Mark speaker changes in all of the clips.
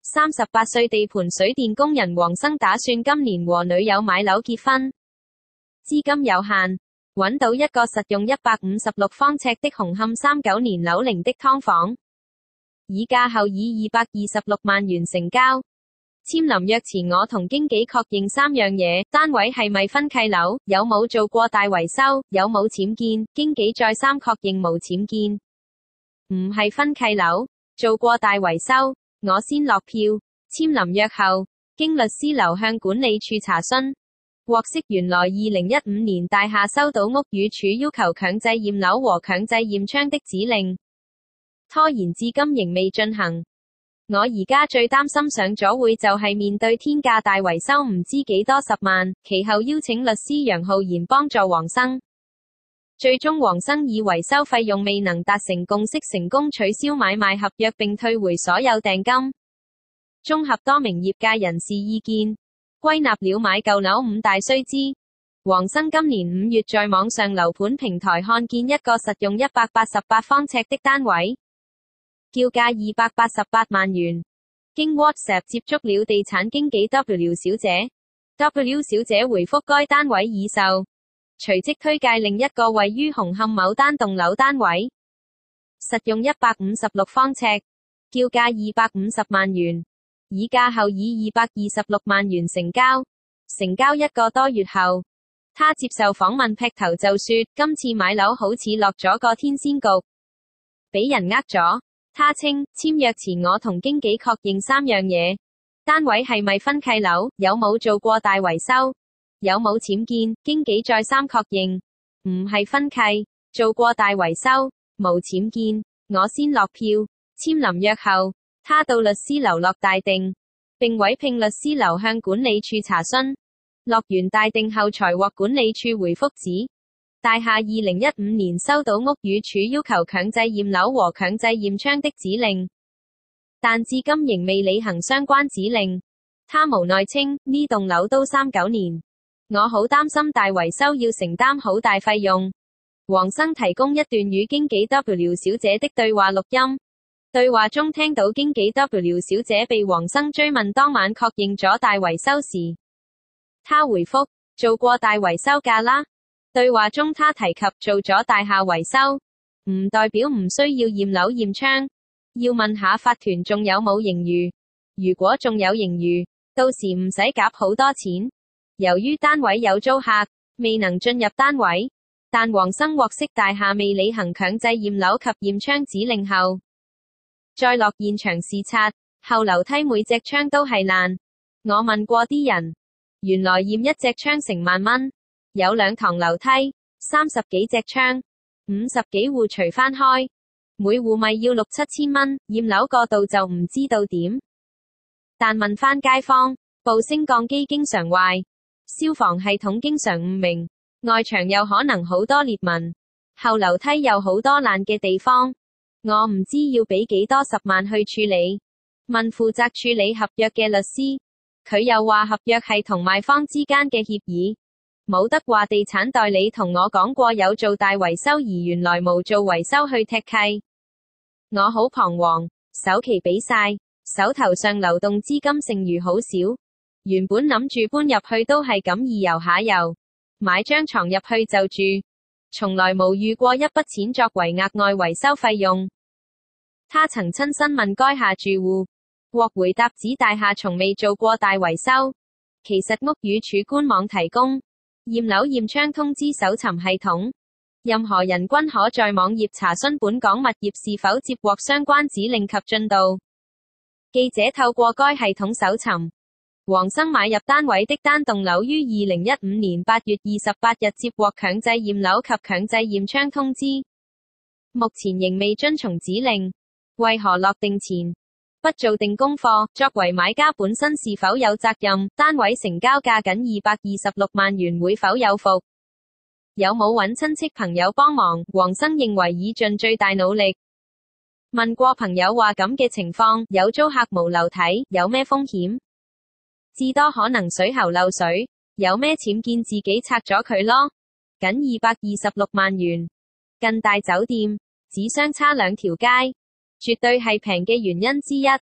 Speaker 1: 38歲地盤水電工人黃生打算今年和女友買樓結婚，資金有限，揾到一個實用156方尺的紅磡39年樓齡的劏房，議價後以226萬元成交。簽臨約前我同經紀確認3樣嘢：單位係咪分契樓，有冇做過大維修，有冇僭建。經紀再三確認無僭建，唔係分契樓，做過大維修。我先落票，簽臨約後，經律師樓向管理處查詢，獲悉原來2015年大廈收到屋宇署要求強制驗樓和強制驗窗的指令，拖延至今仍未進行。我而家最擔心上咗會就係面對天價大維修唔知幾多10萬，其後邀請律師楊浩然幫助黃生。最終黃生以維修費用未能達成共識，成功取消買賣合約並退回所有訂金。綜合多名業界人士意見，歸納了買舊樓5大須知。黃生今年5月在網上樓盤平台看見一個實用188方尺的單位，叫價288萬元。經 WhatsApp 接觸了地產經紀 W 小姐，W 小姐回覆該單位已售。隨即推介另一個位於紅磡某單棟樓單位，實用156方尺，叫價250萬元，議價後以226萬元成交。成交1個多月後，他接受訪問劈頭就說，今次買樓好似落咗個天仙局，俾人呃咗。他稱，簽約前我同經紀確認3樣嘢：單位係咪分契樓，有冇做過大維修，有冇僭建。經紀再三確認，唔係分契，做過大維修，無僭建。我先落票，簽臨約後，他到律師樓落大定，並委聘律師樓向管理處查詢。落完大定後才獲管理處回覆指，大廈2015年收到屋宇署要求強制驗樓和強制驗窗的指令，但至今仍未履行相關指令。他無奈稱，呢棟樓都39年。我好擔心大維修要承擔好大費用。黃生提供一段與經紀 W 小姐的對話錄音，對話中聽到經紀 W 小姐被黃生追問當晚確認咗大維修時，他回覆，做過大維修㗎啦。對話中他提及做咗大廈維修，唔代表唔需要驗樓驗窗，要問下法團仲有冇盈餘，如果仲有盈餘，到時唔使夾好多錢。由於單位有租客，未能進入單位，但黃生獲悉大廈未履行強制驗樓及驗窗指令後，再落現場視察，後樓梯每隻窗都係爛。我問過啲人，原來驗一隻窗成萬蚊，有2堂樓梯，30幾隻窗，50幾戶除翻開，每戶咪要6、7千蚊，驗樓個度就唔知道點。但問翻街坊，部升降機經常壞，消防系統經常誤鳴，外牆又可能好多裂紋，後樓梯有好多爛嘅地方，我唔知要俾幾多10萬去處理。問負責處理合約嘅律師，佢又話合約係同賣方之間嘅協議，冇得話地產代理同我講過有做大維修而原來冇做維修去踢契。我好彷徨，首期俾晒，手頭上流動資金剩餘好少，原本諗住搬入去都係咁易遊下遊，買張床入去就住，從來冇遇過一筆錢作為額外維修費用。他曾親身問該廈住戶，獲回答指大廈從未做過大維修。其實屋宇署官網提供驗樓驗窗通知搜尋系統，任何人均可在網頁查詢本港物業是否接獲相關指令及進度。記者透過該系統搜尋，黃生買入單位的單棟樓於2015年8月28日接獲強制驗樓及強制驗窗通知，目前仍未遵從指令。為何落定前不做定功課？作為買家本身是否有責任？單位成交價僅226萬元，會否有伏？有冇揾親戚朋友幫忙？黃生認為已盡最大努力。問過朋友話咁嘅情況，有租客無樓睇，有咩風險？至多可能水喉漏水，有咩僭建自己拆咗佢咯。僅226萬元，近大酒店，只相差2條街。絕對係平嘅原因之一。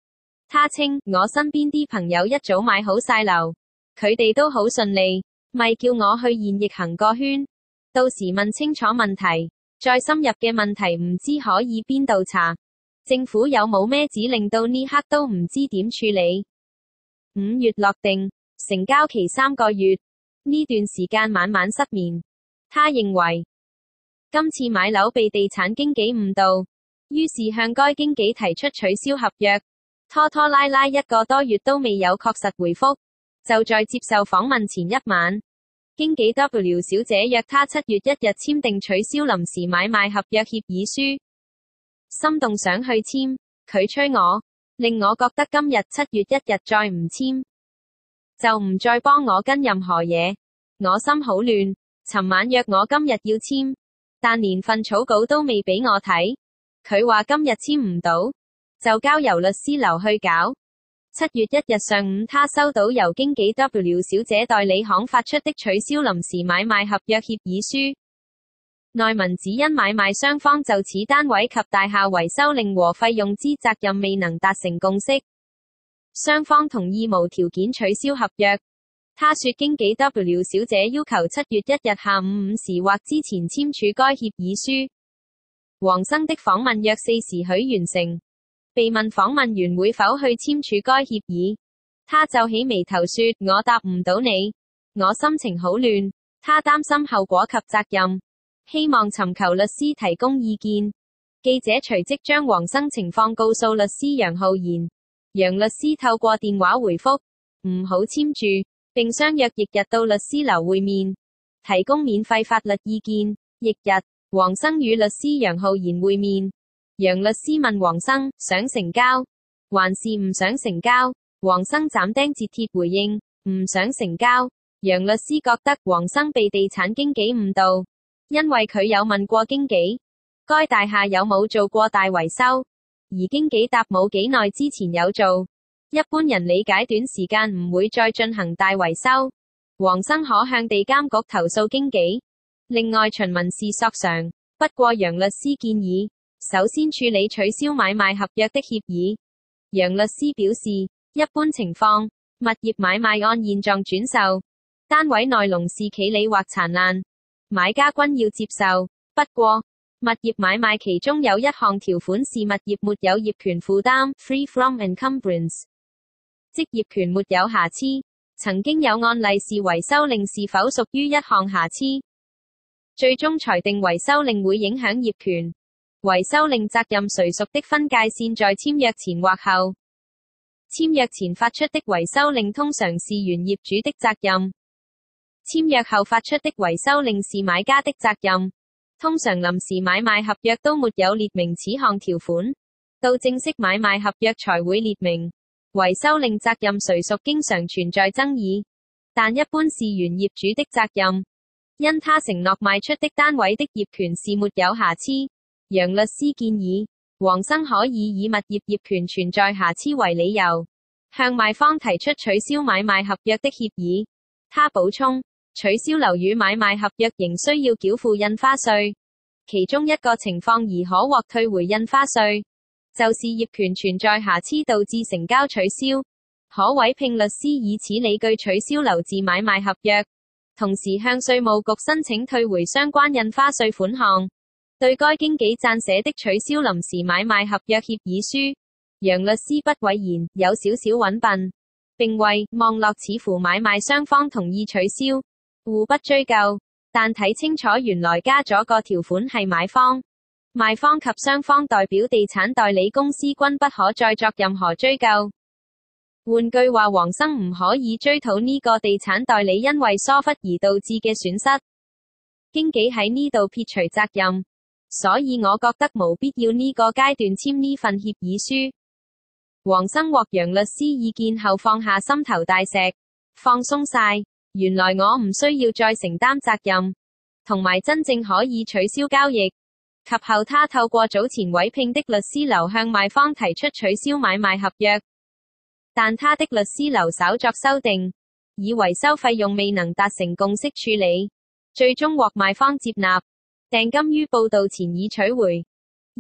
Speaker 1: 他稱，我身邊啲朋友一早買好晒樓，佢哋都好順利，咪叫我去現役行個圈，到時問清楚問題，再深入嘅問題唔知可以邊度查，政府有冇咩指令到呢刻都唔知點處理。5月落定，成交期3個月，呢段時間晚晚失眠。他認為，今次買樓被地產經紀誤導，於是向該經紀提出取消合約，拖拖拉拉1個多月都未有確實回覆，就在接受訪問前一晚，經紀 W 小姐約他7月1日簽訂取消臨時買賣合約協議書，心動想去簽，佢催我，令我覺得今日7月1日再唔簽，就唔再幫我跟任何嘢，我心好亂，尋晚約我今日要簽，但連份草稿都未俾我睇，佢話今日簽唔到，就交由律師樓去搞。7月1日上午，他收到由經紀 W 小姐代理行發出的取消臨時買賣合約協議書，內文只因買賣雙方就此單位及大廈維修令和費用之責任未能達成共識，雙方同意無條件取消合約。他說經紀 W 小姐要求7月1日下午5時或之前簽署該協議書。黃生的訪問約4時許完成，被問訪問員會否去簽署該協議，他皺起眉頭說，我答唔到你，我心情好亂，他擔心後果及責任，希望尋求律師提供意見。記者隨即將黃生情況告訴律師楊浩然，楊律師透過電話回覆，唔好簽住，並相約翌日到律師樓會面，提供免費法律意見。翌日，黃生與律師楊浩然會面，楊律師問黃生，想成交，還是唔想成交？黃生斬釘截鐵回應，唔想成交。楊律師覺得黃生被地產經紀誤導，因為佢有問過經紀，該大廈有冇做過大維修，而經紀答冇幾耐之前有做，一般人理解短時間唔會再進行大維修，黃生可向地監局投訴經紀，另外循民事索償。不過楊律師建議，首先處理取消買賣合約的協議。楊律師表示，一般情況，物業買賣按現狀轉售，單位內籠是企理或殘爛，買家均要接受。不過，物業買賣其中有一項條款是物業沒有業權負擔 （free from encumbrance），即業權沒有瑕疵。曾經有案例是維修令是否屬於一項瑕疵，最終裁定維修令會影響業權。維修令責任誰屬的分界線在簽約前或後。簽約前發出的維修令通常是原業主的責任，簽約後發出的維修令是買家的責任。通常臨時買賣合約都沒有列明此項條款，到正式買賣合約才會列明。維修令責任誰屬經常存在爭議，但一般是原業主的責任，因他承諾賣出的單位的業權是沒有瑕疵。楊律師建議，黃生可以物業業權存在瑕疵為理由，向賣方提出取消買賣合約的協議。他補充，取消樓宇買賣合約仍需要繳付印花稅，其中一個情況而可獲退回印花稅，就是業權存在瑕疵導致成交取消，可委聘律師以此理據取消樓治買賣合約，同時向稅務局申請退回相關印花稅款項。對該經紀撰寫的取消臨時買賣合約協議書，楊律師不諱言，有少少揾笨，並為望落似乎買賣雙方同意取消，互不追究，但睇清楚原來加咗個條款係買方、賣方及雙方代表地產代理公司均不可再作任何追究。換句話，黃生唔可以追討呢個地產代理因為疏忽而導致嘅損失，經紀喺呢度撇除責任。所以我覺得無必要呢個階段簽呢份協議書。黃生獲楊律師意見後放下心頭大石，放鬆晒，原來我唔需要再承擔責任，同埋真正可以取消交易。及後他透過早前委聘的律師樓向賣方提出取消買賣合約，但他的律師樓稍作修訂，以維修費用未能達成共識處理，最終獲賣方接納。訂金於報道前已取回。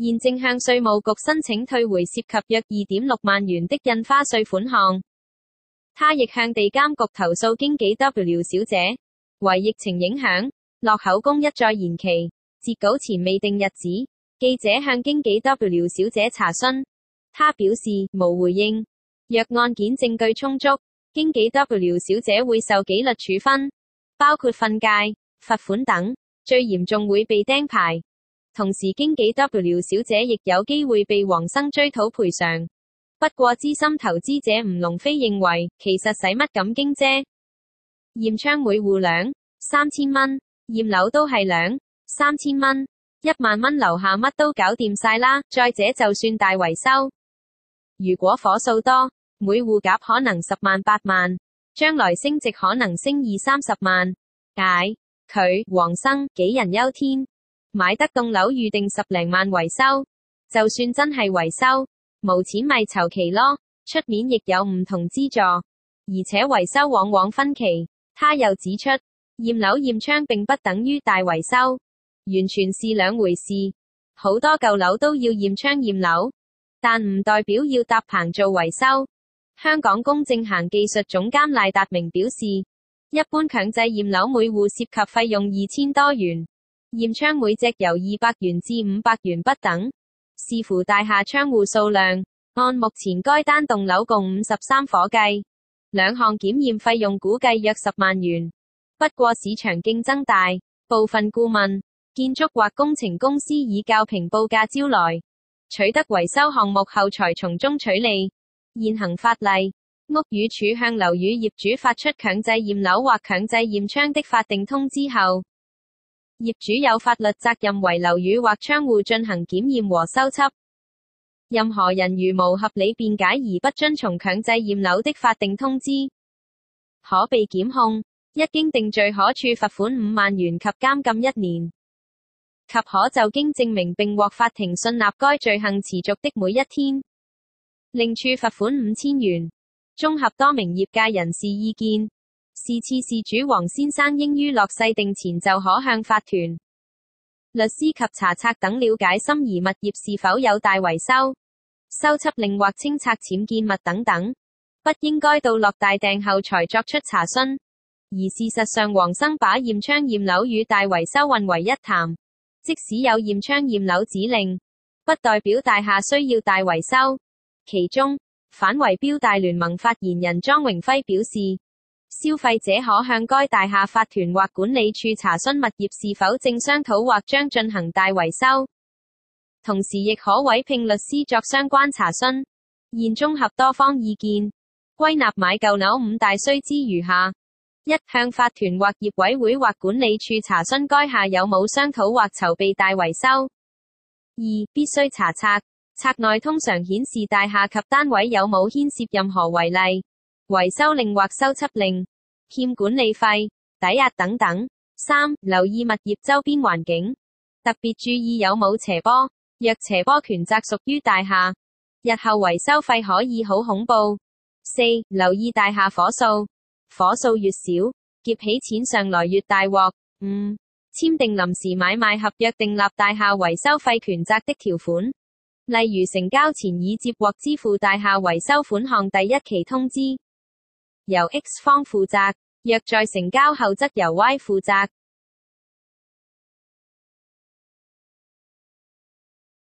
Speaker 1: 現正向稅務局申請退回涉及約2.6萬元的印花稅款項。他亦向地監局投訴經紀 W 小姐，為疫情影響，落口供一再延期，截稿前未定日子。記者向經紀 W 小姐查詢，她表示無回應。若案件證據充足，經紀 W 小姐會受紀律處分，包括訓誡、罰款等，最嚴重會被釘牌。同時經紀 W 小姐亦有機會被黃生追討賠償。不過資深投資者吳龍飛認為，其實使乜咁驚啫？驗窗每戶兩3000蚊，驗樓都係兩3000蚊，1萬蚊樓下乜都搞掂晒啦。再者就算大維修，如果火數多，每戶夾可能10萬8萬，將來升值可能升20-30萬。解佢黃生杞人憂天，買得棟樓預定10零萬維修，就算真係維修，冇錢咪籌期咯，出面亦有唔同資助，而且維修往往分期。他又指出，驗樓驗窗並不等於大維修，完全是兩回事。好多舊樓都要驗窗驗樓，但唔代表要搭棚做維修。香港公證行技術總監賴達明表示，一般強制驗樓每戶涉及費用2000多元，驗窗每隻由200元至500元不等，視乎大廈窗戶數量。按目前該單棟樓共53伙計，兩項檢驗費用估計約10萬元。不過市場競爭大，部分顧問、建築或工程公司以較平報價招來，取得維修項目後才從中取利。現行法例，屋宇署向樓宇業主發出強制驗樓或強制驗窗的法定通知後，業主有法律責任為樓宇或窗戶進行檢驗和修葺。任何人如無合理辯解而不遵從強制驗樓的法定通知，可被檢控，一經定罪可處罰款5萬元及監禁1年，及可就經證明並獲法庭信納該罪行持續的每一天，另處罰款5000元。綜合多名業界人士意見，是次事主黃先生應於落細定前就可向法團、律師及查冊等了解心儀物業是否有大維修、修葺令或清拆僭建物等等，不應該到落大訂後才作出查詢。而事實上黃生把驗窗驗樓與大維修混為一談，即使有驗窗驗樓指令，不代表大廈需要大維修。其中，反圍標大聯盟發言人莊榮輝表示，消費者可向該大廈法團或管理處查詢物業是否正商討或將進行大維修，同時亦可委聘律師作相關查詢。現綜合多方意見，歸納買舊樓5大須知如下：一、向法團或業委會或管理處查詢該廈有冇商討或籌備大維修；二、必須查冊，冊內通常顯示大廈及單位有冇牽涉任何違例、維修令或修葺令、欠管理費、抵押等等。三、留意物業周邊環境，特別注意有冇斜坡，若斜坡權責屬於大廈，日後維修費可以好恐怖。四、留意大廈火數，火數越少，劫起錢上來越大鑊。五、簽訂臨時買賣合約訂立大廈維修費權責的條款，例如成交前已接獲支付大廈維修款項第一期通知，由 X 方負責，若在成交後則由 Y 負責。